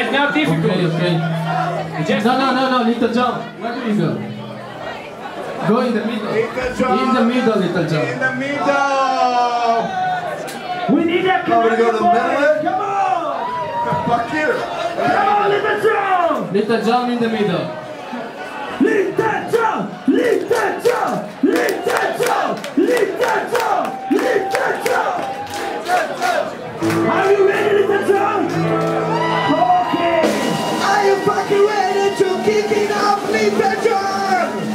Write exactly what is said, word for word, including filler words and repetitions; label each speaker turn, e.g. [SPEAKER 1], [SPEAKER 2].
[SPEAKER 1] Alright, now difficult.
[SPEAKER 2] Okay, okay.
[SPEAKER 1] Just
[SPEAKER 2] No, no, no, no, Little John. Where do you go? Go in the middle.
[SPEAKER 3] Little John.
[SPEAKER 2] In the middle, Little John.
[SPEAKER 3] In the middle.
[SPEAKER 4] We need that
[SPEAKER 3] Oh, we go to the
[SPEAKER 4] boys.
[SPEAKER 3] middle?
[SPEAKER 4] Come on!
[SPEAKER 3] Fuck you.
[SPEAKER 4] Come on, Little John!
[SPEAKER 2] Little John in the middle.
[SPEAKER 4] Little John! Little John! Little John! Little John! Little John! Are you ready, Little John? Okay!
[SPEAKER 3] Are you fucking ready to kick it off, Little John?